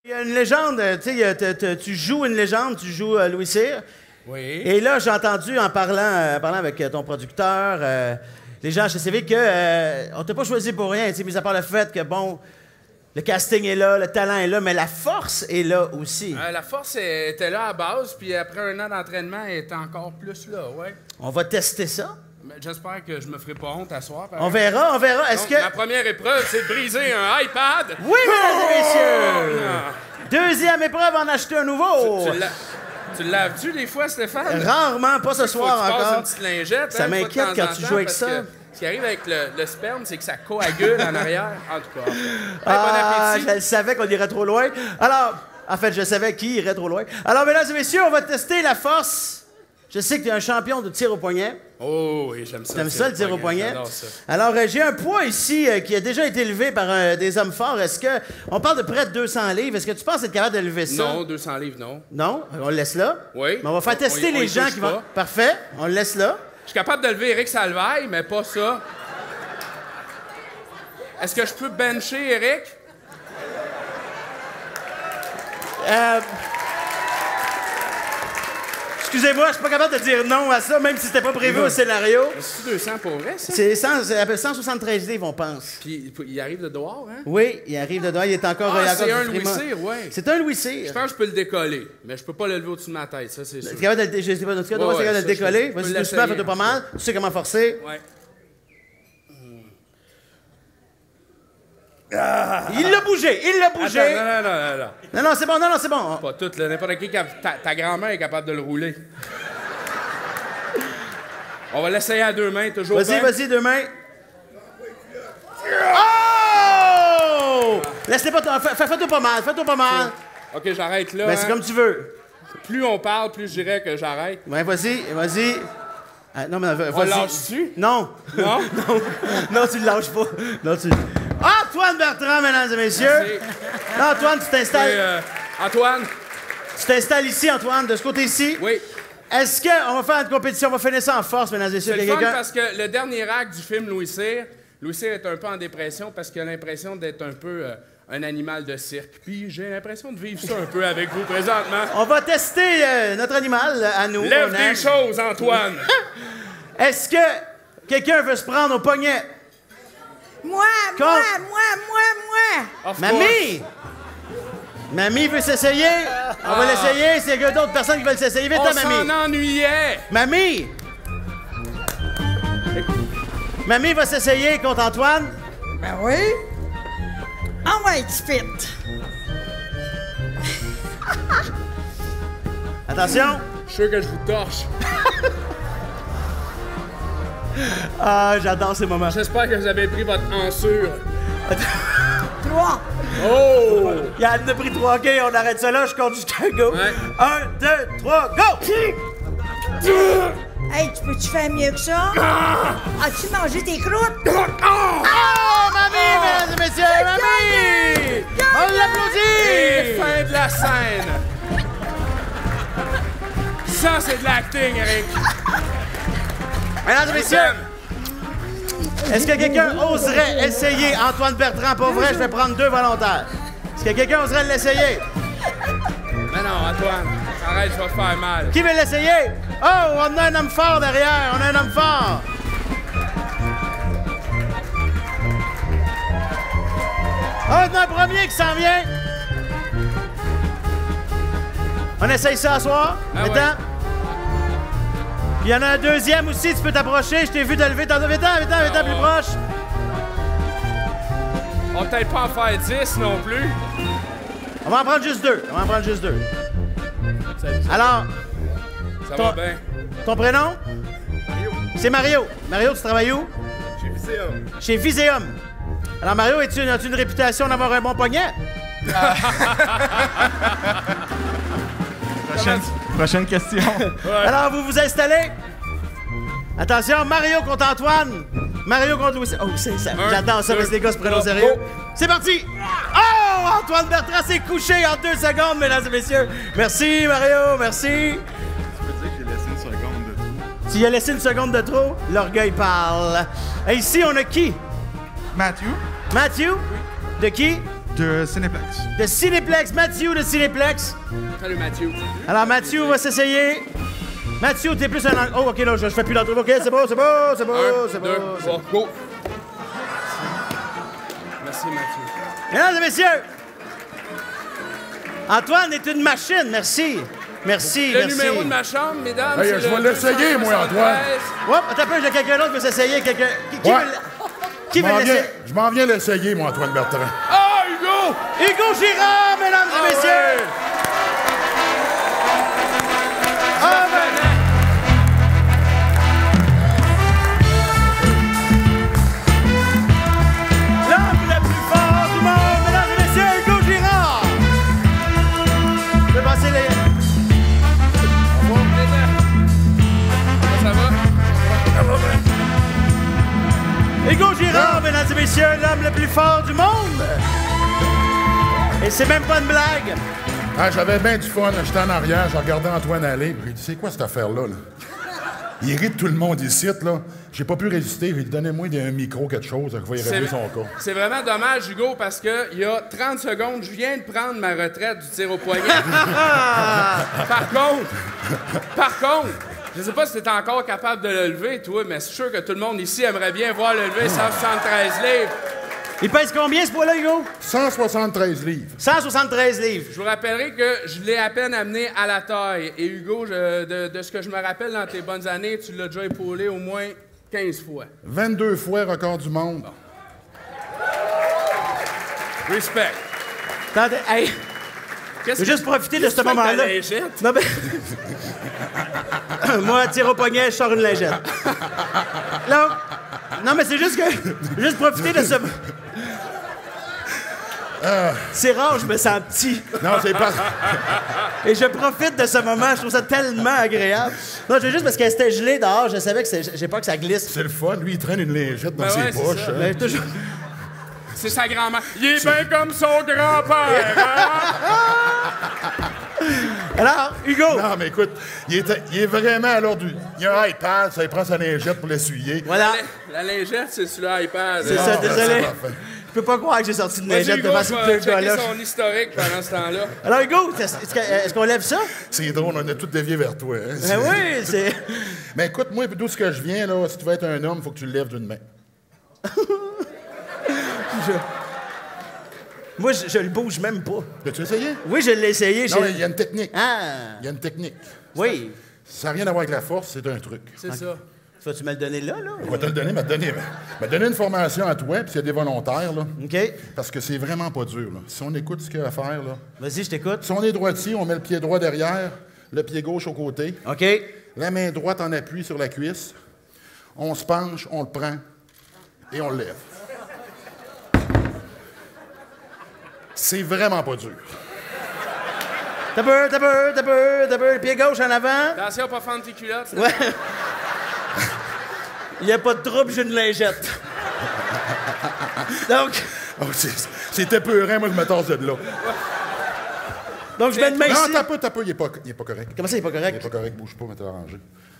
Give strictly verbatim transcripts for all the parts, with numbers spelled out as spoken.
Il y a une légende, tu sais, tu joues une légende, tu joues euh, Louis Cyr. Oui. Et là, j'ai entendu en parlant, euh, en parlant avec ton producteur, euh, les gens chez C V, que euh, on t'a pas choisi pour rien, mis à part le fait que, bon, le casting est là, le talent est là, mais la force est là aussi. Euh, la force était là à base, puis après un an d'entraînement, elle était encore plus là, ouais. On va tester ça. J'espère que je me ferai pas honte à soir. On verra, on verra. Est-ce que... Ma première épreuve, c'est de briser un iPad. Oui, mesdames et messieurs! Oh! Deuxième épreuve, en acheter un nouveau. Tu, tu, la... tu le laves-tu des fois, Stéphane? Rarement, pas ce soir faut que tu encore. Une petite lingette, ça hein, m'inquiète quand tu joues avec ça. Ce qui arrive avec le, le sperme, c'est que ça coagule en arrière. En tout cas. Hey, ah, bon appétit. Je savais qu'on irait trop loin. Alors, en fait, je savais qui irait trop loin. Alors, mesdames et messieurs, on va tester la force. Je sais que tu es un champion de tir au poignet. Oh oui, j'aime ça. T'aimes ça, le tir au poignet? Ça. Alors, euh, j'ai un poids ici euh, qui a déjà été levé par euh, des hommes forts. Est-ce que... On parle de près de deux cents livres. Est-ce que tu penses être capable de lever ça? Non, deux cents livres, non. Non? On le laisse là? Oui. Mais on va faire tester on, on, les on gens qui vont... Parfait. On le laisse là. Je suis capable de lever Éric Salvaille, mais pas ça. Est-ce que je peux bencher Éric? Euh... Excusez-moi, je suis pas capable de dire non à ça, même si c'était pas prévu non. au scénario. C'est deux cents pour vrai, ça? C'est cent soixante-treize livres, on pense. Puis il arrive de dehors, hein? Oui, il arrive de dehors. Il est encore... Ah, c'est un Louis Cyr, oui. C'est un Louis Cyr. Je pense que je peux le décoller, mais je peux pas le lever au-dessus de ma tête, ça, c'est sûr. Tu es capable de le, je sais pas, tu es capable de le décoller? Vas-y, doucement, fais-toi pas mal. Tu sais comment forcer? Oui. Ah, il l'a bougé, il l'a bougé. Attends, non, non, non, non. Non, non, c'est bon, non, non, c'est bon. Pas tout, n'importe qui, ta, ta grand-mère est capable de le rouler. On va l'essayer à deux mains, toujours. Vas-y, vas-y, deux mains. Oh! Laisse-les pas, fais-toi pas mal, fais-toi pas mal. OK, j'arrête là. Ben, hein? c'est comme tu veux. Plus on parle, plus je dirais que j'arrête. Ouais, vas-y, vas-y. Ah, non, mais vas-y. On lâche-tu? Non. Non? non. Non, tu le lâches pas. Non, tu... Antoine Bertrand, mesdames et messieurs. Merci. Non, Antoine, tu t'installes. Euh, Antoine? Tu t'installes ici, Antoine, de ce côté-ci. Oui. Est-ce qu'on va faire une compétition? On va finir ça en force, mesdames et messieurs. C'est le fun parce que le dernier acte du film Louis Cyr, Louis Cyr est un peu en dépression parce qu'il a l'impression d'être un peu euh, un animal de cirque. Puis j'ai l'impression de vivre ça un peu avec vous présentement. On va tester euh, notre animal à nous. Lève des choses, Antoine. Est-ce que quelqu'un veut se prendre au poignet? Moi, Quand... moi, moi, moi, moi! Of Mamie! course. Mamie veut s'essayer? On va Ah. l'essayer. S'il y a d'autres personnes qui veulent s'essayer, vite, On ta mamie. s'en ennuyait. Mamie! Mamie va s'essayer contre Antoine. Ben oui. On va être fit. Attention. Je suis sûr que je vous torche. Ah, j'adore ces moments. J'espère que vous avez pris votre ensure. Trois. Oh! Il y en a pris trois. OK, on arrête ça là. Je compte jusqu'à go. Ouais. Un, deux, trois, go! Hey, tu peux-tu faire mieux que ça? As-tu mangé tes croûtes? Oh, mamie, mesdames et messieurs, mamie! On Et l'applaudit! fin de la scène. Ça, c'est de l'acting, Eric. Mesdames et messieurs, est-ce que quelqu'un oserait essayer Antoine Bertrand? Pour vrai, je vais prendre deux volontaires. Est-ce que quelqu'un oserait l'essayer? Mais non, Antoine, arrête, je vais te faire mal. Qui veut l'essayer? Oh, on a un homme fort derrière. On a un homme fort. Oh, on a un premier qui s'en vient. On essaye ça à soir. Ah Attends. ouais. Puis il y en a un deuxième aussi, tu peux t'approcher. Je t'ai vu te lever. T'en viens, viens, viens, viens, plus proche. On va peut-être pas en faire dix non plus. On va en prendre juste deux. On va en prendre juste deux. Alors, Ça ton, va bien. ton prénom? Mario. C'est Mario. Mario, tu travailles où? Chez Viséum. Chez Viséum. Alors, Mario, as-tu une, as-tu une réputation d'avoir un bon poignet? Prochaine, prochaine question. Ouais. Alors, vous vous installez? Attention, Mario contre Antoine. Mario contre Louis. Oh, c'est ça. Un, J'adore ça deux, parce que les gars se prennent au trois, sérieux. go. C'est parti! Oh! Antoine Bertrand s'est couché en deux secondes, mesdames et messieurs. Merci, Mario. Merci. Tu peux dire que j'ai laissé une seconde de tout. Tu y as laissé une seconde de trop? L'orgueil parle. Et ici, on a qui? Matthew? Matthew? De qui? De Cinéplex. De Cinéplex, Mathieu de Cinéplex. Salut, Mathieu. Alors, Mathieu va s'essayer. Mathieu, t'es plus un... ang- Oh, OK, là, je, je fais plus l'entrevue. OK, c'est beau, c'est beau, c'est beau, Un, c'est deux, beau. c'est trois, beau. go. Merci, Mathieu. Mesdames et messieurs, Antoine est une machine. Merci. Merci, Le merci. numéro de ma chambre, mesdames, Hey, c'est je le vais l'essayer, moi, Antoine. Hop, attends un peu, j'ai quelqu'un d'autre qui veut s'essayer. Quelqu'un... Qui, qui Ouais. veut... l- Qui Je veut m'en viens, l'essayer? je m'en viens l'essayer, moi, Antoine Bertrand. Ah, Hugo! Hugo Girard, mesdames et Ah messieurs. ouais. Ah, ben... L'homme le plus fort du monde, mesdames et messieurs, Hugo Girard. Je vais passer les... Ça va? Hugo Girard, mesdames et messieurs, l'homme le plus fort du monde. Et c'est même pas une blague. Ah, j'avais bien du fun. J'étais en arrière, je regardais Antoine aller. Puis j'ai dit, c'est quoi cette affaire-là, là? Il rit de tout le monde ici, là. J'ai pas pu résister. J'ai dit, donnez-moi un micro, quelque chose, qu'il va y régler son cas. C'est vraiment dommage, Hugo, parce que il y a trente secondes, je viens de prendre ma retraite du tir au poignet. Par contre, par contre, je sais pas si t'es encore capable de le lever, toi, mais c'est sûr que tout le monde ici aimerait bien voir le lever cent soixante-treize livres. Il pèse combien, ce poids-là, Hugo? cent soixante-treize livres. cent soixante-treize livres. Je vous rappellerai que je l'ai à peine amené à la taille. Et Hugo, je- de, de ce que je me rappelle dans tes bonnes années, tu l'as déjà épaulé au moins quinze fois. vingt-deux fois record du monde. Respect. Attendez, hey, Qu'est-ce je veux juste profiter de ce qu'est-ce que tu fais avec moment-là. ta lingette? Non, ben... Moi, tir au poignet, je sors une lingette. Donc, non, mais c'est juste que... Juste profiter de ce... C'est rare, je me sens petit. Non, c'est pas... Et je profite de ce moment, je trouve ça tellement agréable. Non, je veux juste parce qu'elle était gelée dehors, je savais que c'est... J'ai peur que ça glisse. C'est le fun. Lui, il traîne une lingette dans Ben ses ouais, c'est poches. ça. hein. Mais toujours... C'est sa grand-mère. Il est bien comme son grand-père, hein? Alors, Hugo! Non, mais écoute, il est, il est vraiment à l'ordre du... Il a un iPad, ça, il prend sa lingette pour l'essuyer. Voilà, La lingette, c'est sur l'iPad. c'est hein? ça, Ah, désolé. c'est parfait. Je peux pas croire que j'ai sorti une Vas-y, lingette Hugo, devant je ce vais deux checker gars-là. son historique pendant ce temps-là. Alors, Hugo, est-ce est-ce que- est-ce qu'on lève ça? C'est drôle, on a tout dévié vers toi. Hein? Ben oui, c'est... Mais écoute, moi, d'où ce que je viens, là, si tu veux être un homme, il faut que tu le lèves d'une main. Moi, je, je le bouge même pas. As-tu essayé? Oui, je l'ai essayé. Non, j'ai- mais il y a une technique. Ah, Il y a une technique. oui. Ça n'a rien à voir avec la force, c'est un truc. C'est ça. Vas-tu me le donner là, là? Je vais te le donner, mais te donner, mais donner une formation à toi, puis s'il y a des volontaires, là, OK. parce que c'est vraiment pas dur. Là. Si on écoute ce qu'il y a à faire, là. Vas-y, je t'écoute. Si on est droitier, on met le pied droit derrière, le pied gauche au côté, OK. la main droite en appui sur la cuisse, on se penche, on le prend et on le lève. C'est vraiment pas dur. T'as peur, t'as peur, t'as peur, t'as peur. Le pied gauche en avant. Attention, pas fendre tes culottes. Ouais. Il n'y a pas de trouble, j'ai une lingette. Donc, Oh, c'est- C'était peurant, moi, je me tasse de là. donc je mets une main Non, ici. t'as pas, t'as pas, il est pas, il est pas correct. Comment ça, il est pas Il est correct? pas correct, bouge pas, mais t'as arrangé.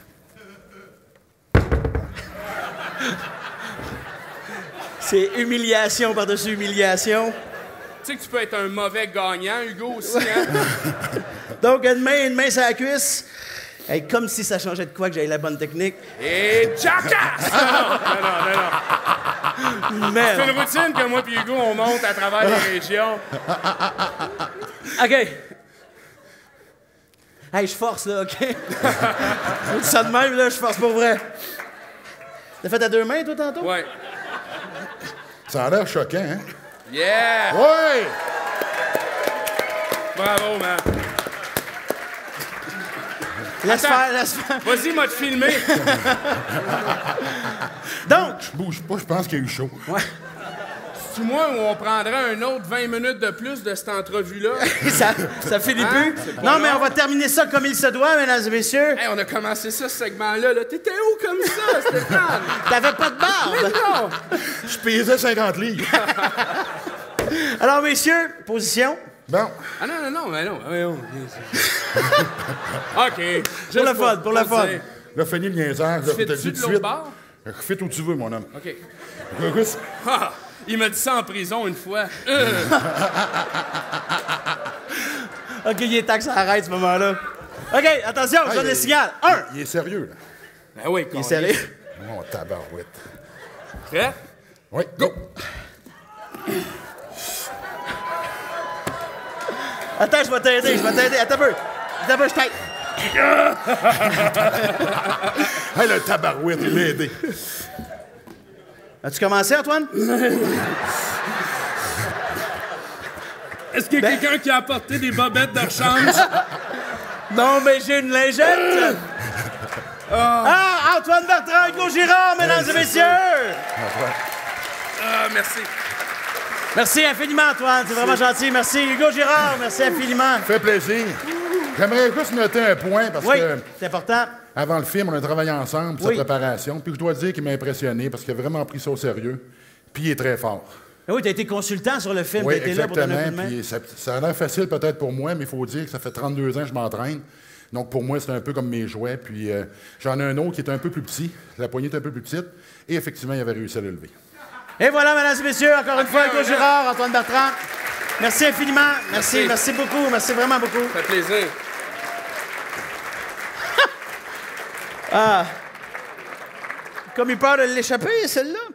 C'est humiliation par-dessus humiliation. Tu sais que tu peux être un mauvais gagnant, Hugo, aussi, hein? Donc, une main, une main sur la cuisse. Hey, comme si ça changeait de quoi que j'avais la bonne technique. Et jackass! Non, non, non, non. C'est Merde. une routine que moi et Hugo, on monte à travers les régions. OK. Hey, je force, là, OK? Je dis ça de même, là, je force pour vrai. T'as fait à deux mains, toi, tantôt? Ouais. Ça a l'air choquant, hein? Yeah! Ouais! Bravo, man. Laisse Attends. faire, laisse faire. Vas-y, m'a te filmé. Donc, Je bouge pas, je pense qu'il y a eu chaud. C'est moi où on prendrait un autre vingt minutes de plus de cette entrevue-là. ça, ça finit Hein? plus. C'est pas Non, mais long. on va terminer ça comme il se doit, mesdames et messieurs. Hey, on a commencé ça, ce segment-là. Là. T'étais où comme ça, Stéphane? T'avais pas de barbe. Non! Je pesais cinquante livres. Alors, messieurs, position. Bon, Ah non, non, non, mais non. mais non. OK. Pour le fun, pour le fun. dire. là, finis le niaisage. Tu là, je te le fais-tu dis de tout l'autre suite. bord? Refais où tu veux, mon homme. OK. Écoute, Ah! Il m'a dit ça en prison une fois. Euh. OK, il est temps que ça arrête, ce moment-là. OK, attention, je Ah, donne il- le signal. Un! Il est sérieux, là. Ben oui, Il est sérieux? Oh, tabarouette. Prêt? Oui, go! Attends, je vais t'aider, je vais t'aider. Attends un peu. Attends un peu, je t'aide. Hey, le tabarouette, il m'a aidé. As-tu commencé, Antoine? Est-ce qu'il y a Ben- quelqu'un qui a apporté des bobettes de rechange? Non, mais j'ai une lingette. Ah, Antoine Bertrand, Hugo Girard, mesdames et messieurs. Ah, merci. Merci infiniment, Antoine. C'est vraiment gentil. Merci, Hugo Girard. Merci infiniment. Ça fait plaisir. J'aimerais juste noter un point parce Oui, que c'est important. avant le film, on a travaillé ensemble pour Oui. sa préparation. Puis je dois dire qu'il m'a impressionné parce qu'il a vraiment pris ça au sérieux. Puis il est très fort. Ah oui, tu as été consultant sur le film. Oui, tu été là pour donner un coup de exactement. main. Puis ça, ça a l'air facile peut-être pour moi, mais il faut dire que ça fait trente-deux ans que je m'entraîne. Donc pour moi, c'est un peu comme mes jouets. Puis euh, j'en ai un autre qui est un peu plus petit. La poignée est un peu plus petite. Et effectivement, il avait réussi à le lever. Et voilà, mesdames et messieurs, encore une fois, Hugo Girard, Antoine Bertrand. Merci infiniment. Merci, Merci. merci beaucoup. Merci vraiment beaucoup. Ça fait plaisir. Comme il peur de l'échapper, celle-là.